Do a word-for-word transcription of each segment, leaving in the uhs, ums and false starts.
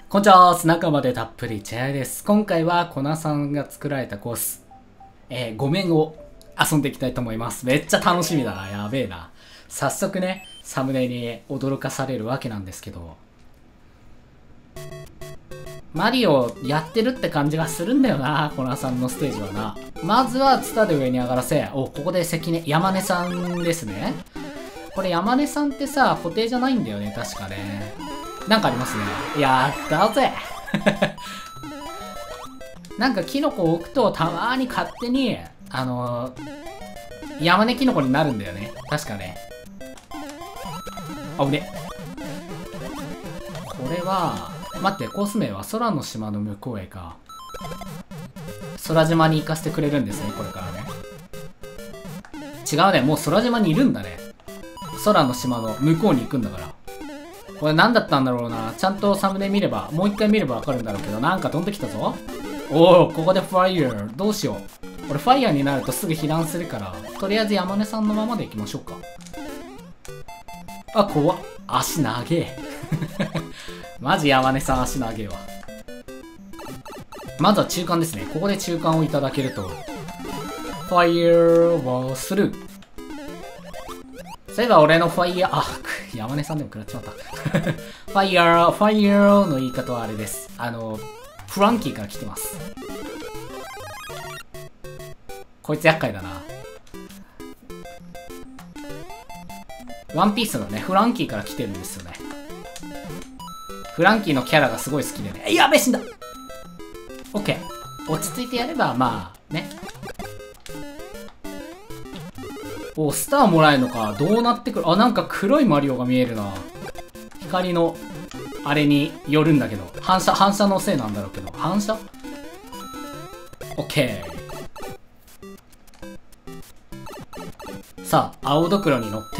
こんにちは、中までたっぷりチェアです。今回はコナさんが作られたコース、えー、ご面を遊んでいきたいと思います。めっちゃ楽しみだな。やべえな。早速ね、サムネに驚かされるわけなんですけど、マリオやってるって感じがするんだよな、コナさんのステージはな。まずはツタで上に上がらせ、お、ここで関根、山根さんですね。これ山根さんってさ、固定じゃないんだよね、確かね。なんかありますね。やったぜなんかキノコを置くとたまーに勝手に、あのー、山根キノコになるんだよね。確かね。あ、ぶね。これは、待って、コース名は空の島の向こうへか。空島に行かせてくれるんですね、これからね。違うね、もう空島にいるんだね。空の島の向こうに行くんだから。これ何だったんだろうな。ちゃんとサムネ見れば、もう一回見ればわかるんだろうけど、なんか飛んできたぞ。おお、ここでファイヤー。どうしよう。俺ファイヤーになるとすぐ避難するから、とりあえず山根さんのままで行きましょうか。あ、怖っ。足長え。マジ山根さん足長えわ。まずは中間ですね。ここで中間をいただけると、ファイヤーはスルー。そういえば俺のファイヤー、あ、山根さんでも食らっちまった。ファイヤー、ファイヤーの言い方はあれです。あの、フランキーから来てます。こいつ厄介だな。ワンピースのね、フランキーから来てるんですよね。フランキーのキャラがすごい好きでね。え、やべえ、死んだ。オッケー。落ち着いてやれば、まあ、ね。お、スターもらえるのか。どうなってくる。あ、なんか黒いマリオが見えるな。光の、あれによるんだけど。反射、反射のせいなんだろうけど。反射？オッケー。さあ、青ドクロに乗って、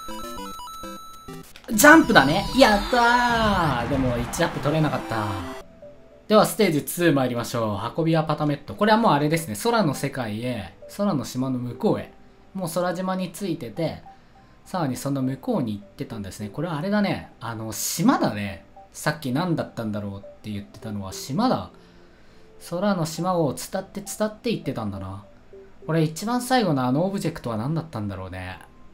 ジャンプだね。やったー。でも、いちアップ取れなかった。では、ステージツー参りましょう。運びアパタメット。これはもうあれですね。空の世界へ、空の島の向こうへ。もう空島についてて、さらにその向こうに行ってたんですね。これはあれだね。あの、島だね。さっき何だったんだろうって言ってたのは島だ。空の島を伝って伝って行ってたんだな。これ一番最後のあのオブジェクトは何だったんだろうね。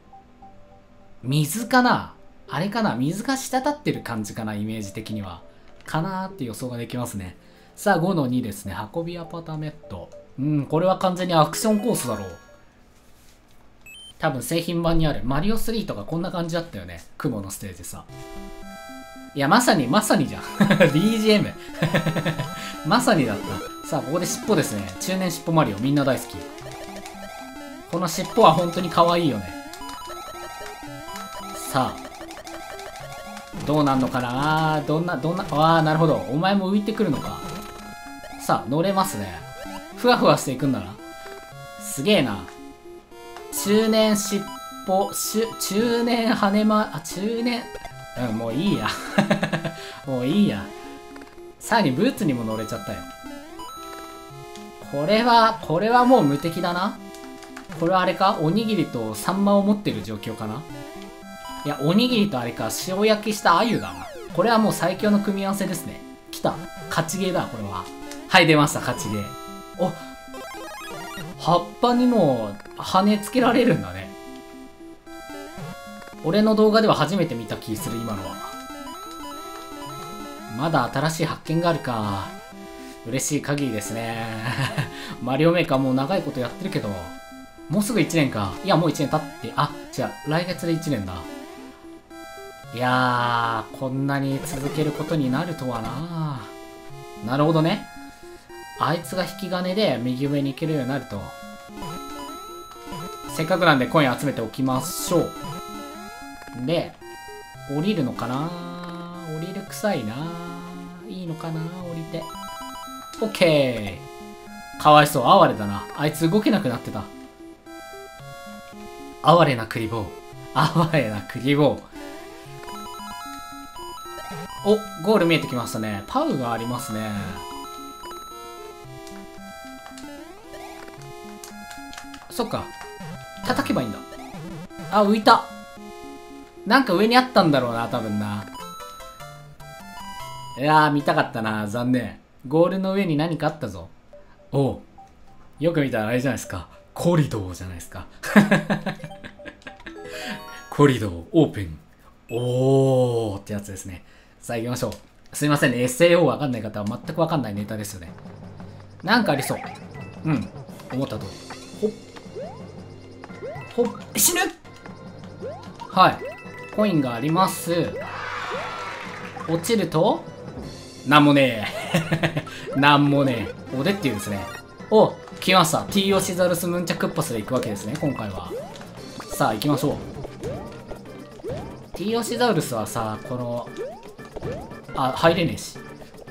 水かな？あれかな？水が滴ってる感じかな、イメージ的には。かなーって予想ができますね。さあ、ごのにですね。運びアパタメット。うん、これは完全にアクションコースだろう。多分製品版にあるマリオスリーとかこんな感じだったよね。雲のステージさ。いや、まさに、まさにじゃん。ビージーエム。まさにだった。さあ、ここで尻尾ですね。中年尻尾マリオ、みんな大好き。この尻尾は本当に可愛いよね。さあ、どうなんのかな？どんな、どんな、ああ、なるほど。お前も浮いてくるのか。さあ、乗れますね。ふわふわしていくんだな。すげえな。中年尻尾、中年羽ま、あ、中年、うん、もういいや。もういいや。さらにブーツにも乗れちゃったよ。これは、これはもう無敵だな。これはあれか？おにぎりとサンマを持ってる状況かな？いや、おにぎりとあれか、塩焼きした鮎だな。これはもう最強の組み合わせですね。来た。勝ちゲーだ、これは。はい、出ました、勝ちゲー。お、葉っぱにも羽つけられるんだね。俺の動画では初めて見た気する、今のは。まだ新しい発見があるか。嬉しい限りですね。マリオメーカーもう長いことやってるけど、もうすぐいちねんか。いや、もういちねん経って、あ、違う、来月でいちねんだ。いやー、こんなに続けることになるとはな。なるほどね。あいつが引き金で右上に行けるようになると。せっかくなんでコイン集めておきましょう。で、降りるのかな？降りる臭いな。いいのかな？降りて。オッケー。かわいそう。哀れだな。あいつ動けなくなってた。哀れなクリボー。哀れなクリボー。お、ゴール見えてきましたね。パウがありますね。そっか。叩けばいいんだ。あ、浮いた。なんか上にあったんだろうな、多分な。 いやー、見たかったな。残念。ゴールの上に何かあったぞ。おう。よく見たらあれじゃないですか。コリドーじゃないですか。コリドー、オープン。おーってやつですね。さあ行きましょう。すいませんね。エスエーオー わかんない方は全くわかんないネタですよね。なんかありそう。うん。思った通り。ほっ。ほっ。死ぬ。はい。コインがあります。落ちるとなんもねえ。なんもねえ。おでっていうですね。お、来ました。T オシザルスムンチャクッパスで行くわけですね、今回は。さあ、行きましょう。T オシザウルスはさ、この、あ、入れねえし。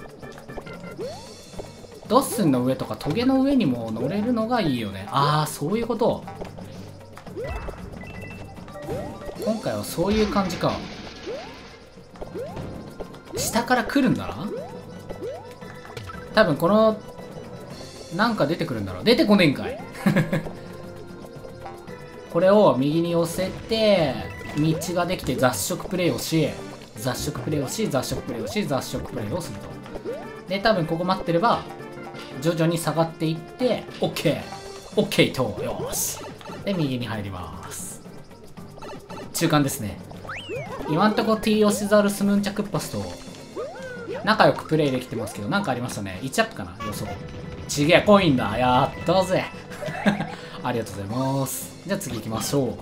ドッスンの上とかトゲの上にも乗れるのがいいよね。ああ、そういうこと。今回はそういう感じか。下から来るんだな。多分このなんか出てくるんだろう。出てこねえんかい。これを右に寄せて道ができて雑食プレイをし雑食プレイをし雑食プレイをし雑食プレイをすると。で多分ここ待ってれば徐々に下がっていって OK OK と。よしで右に入ります。中間ですね。今んとこ T オシザウルスムンチャクッパスと仲良くプレイできてますけど、なんかありましたね。いちアップかな予想。ちげえ、コインだ。やったぜ。ありがとうございます。じゃあ次行きましょう。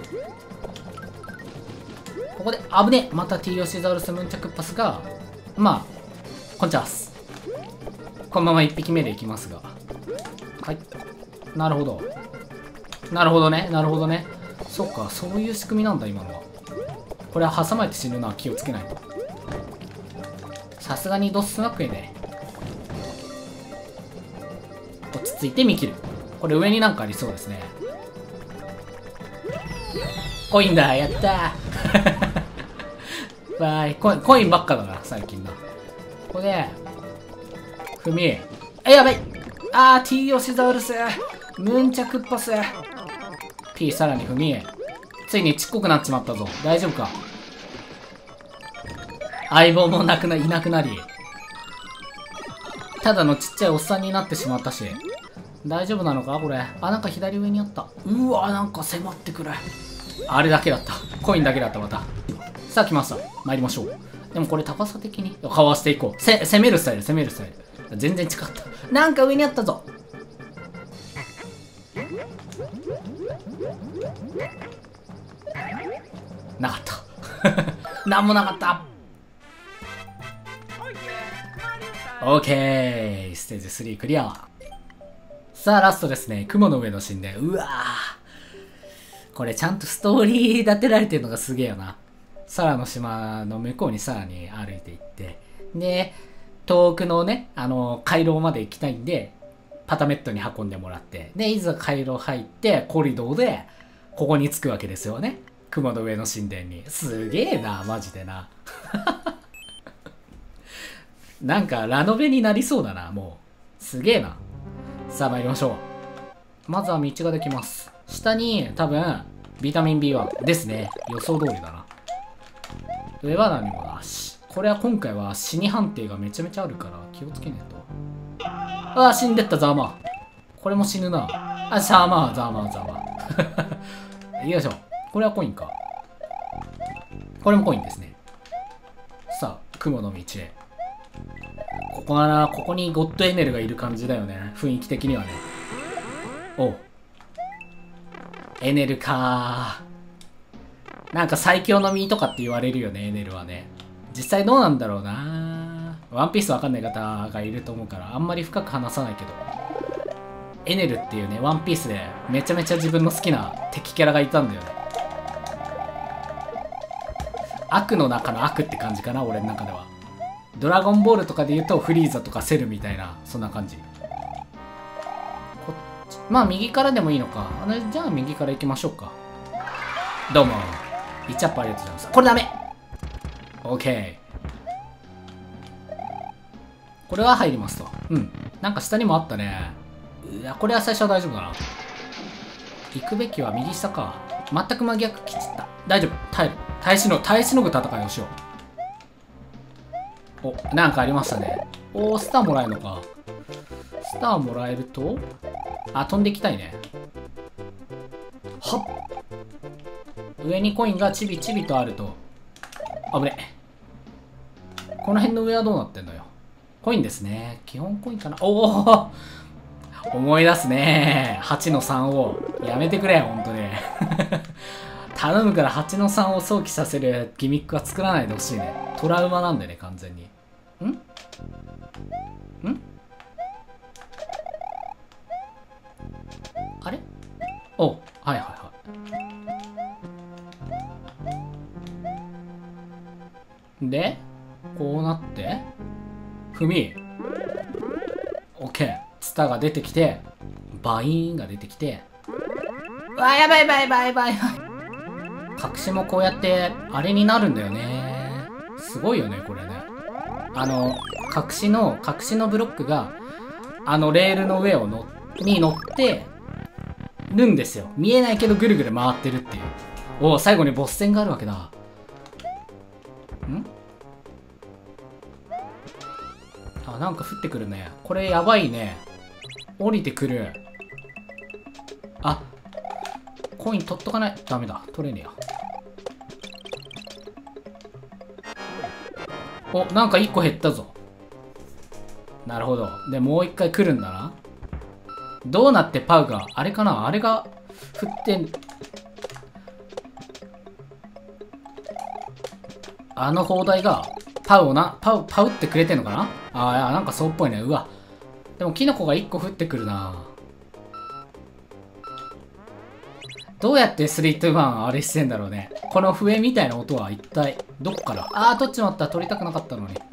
ここで危ねえ。また T オシザウルスムンチャクッパスがまあこんちゃす。このままいっぴきめでいきますが、はい。なるほどなるほどねなるほどね。そっか、そういう仕組みなんだ今のは。これは挟まれて死ぬのは気をつけないと。さすがにドッスンは食えねえ。落ち着いて見切る。これ上になんかありそうですね。コインだ。やったー。バイコイン。コインばっかだな最近な。ここで踏みえ、やばい。あー T オシザウルスムンチャクッパス P さらに踏みえ。ついにちっこくなっちまったぞ。大丈夫か。相棒もなくないなくなりただのちっちゃいおっさんになってしまったし、大丈夫なのかこれ。あ、なんか左上にあった。うわ、なんか迫ってくる。あれだけだった。コインだけだった。またさあ来ました。参りましょう。でもこれ高さ的にかわしていこう。せ攻めるスタイル攻めるスタイル。全然違った。なんか上にあったぞ。なかったなんもなかった。オーケー、ステージスリークリア。さあラストですね。雲の上の神殿。うわー、これちゃんとストーリー立てられてるのがすげえよな。サラの島の向こうにさらに歩いていって、で遠くのね、あの回廊まで行きたいんでパタメットに運んでもらって、でいざ回廊入ってコリドーでここに着くわけですよね。雲の上の神殿に。すげえなマジでな。なんかラノベになりそうだな。もうすげえな。さあ参りましょう。まずは道ができます。下に多分ビタミン ビーワン ですね。予想通りだな。上は何もなし。これは今回は死に判定がめちゃめちゃあるから気をつけねえと。ああ死んでったザーマー。これも死ぬな。あザーマーザーマーザーマー。よいしょ。これはコインか。これもコインですね。さあ雲の道へ。ここはな、ここにゴッドエネルがいる感じだよね。雰囲気的にはね。おうエネルかー。なんか最強の実とかって言われるよね、エネルはね。実際どうなんだろうな。ワンピースわかんない方がいると思うからあんまり深く話さないけど、エネルっていうね、ワンピースでめちゃめちゃ自分の好きな敵キャラがいたんだよね。悪の中の悪って感じかな、俺の中では。ドラゴンボールとかで言うとフリーザとかセルみたいな、そんな感じ。こっちまあ右からでもいいのか。あのじゃあ右から行きましょうか。どうもイチャップありがとうございます。これダメ。 OK、 これは入りますと。うん、なんか下にもあったね。いやこれは最初は大丈夫だな。行くべきは右下か。全く真逆きちった。大丈夫、耐える。耐えしの耐えしのぐ戦いをしよう。 お、なんかありましたね。おー、スターもらえるのか。スターもらえると、あ、飛んでいきたいね。はっ。上にコインがちびちびとあると。あぶね。この辺の上はどうなってんのよ。コインですね。基本コインかな。おお思い出すね。はちのさんを。やめてくれ、ほんとね。頼むからはちのさんを想起させるギミックは作らないでほしいね。トラウマなんでね、完全に。んんあれお、はいはいはい。で、こうなって、踏み。オッケー。ツタが出てきて、バイーンが出てきて、うわ、やばいやばいやばいやばいやばい。隠しもこうやって、あれになるんだよね。すごいよね、これね。あの、隠しの、隠しのブロックが、あのレールの上をの、に乗って、るんですよ。見えないけどぐるぐる回ってるっていう。おお、最後にボス戦があるわけだ。んあ、なんか降ってくるね。これやばいね。降りてくる。あ、コイン取っとかない。ダメだ。取れねえや。お、なんかいっこ減ったぞ。なるほど。で、もう一回来るんだな。どうなってパウが、あれかなあれが振ってん、あの砲台が、パウをな、パウ、パウってくれてんのかなああ、なんかそうっぽいね。うわ。でもキノコがいっこ降ってくるな。どうやってスリートゥーワンあれしてんだろうね。この笛みたいな音は一体、どっから。ああ、取っちまった。取りたくなかったのに。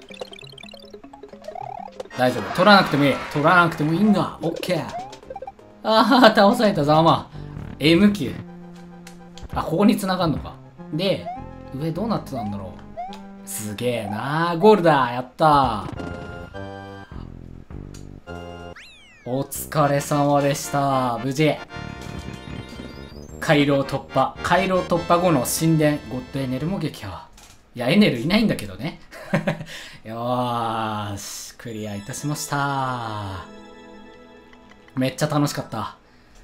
大丈夫。取らなくてもいい。取らなくてもいいんだ。オッケー。ああ、倒されたざま。エムキュー。あ、ここに繋がんのか。で、上どうなってたんだろう。すげえなー。ゴールだ。やったー。お疲れ様でした。無事。回廊突破。回廊突破後の神殿。ゴッドエネルも撃破。いや、エネルいないんだけどね。よーし。クリアいたしました。めっちゃ楽しかった。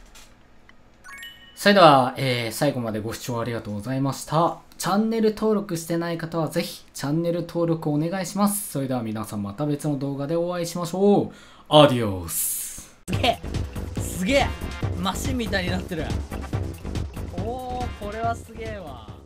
それでは、えー、最後までご視聴ありがとうございました。チャンネル登録してない方はぜひ、チャンネル登録お願いします。それでは皆さんまた別の動画でお会いしましょう。アディオス。すげえすげえマシンみたいになってる。おー、これはすげえわ。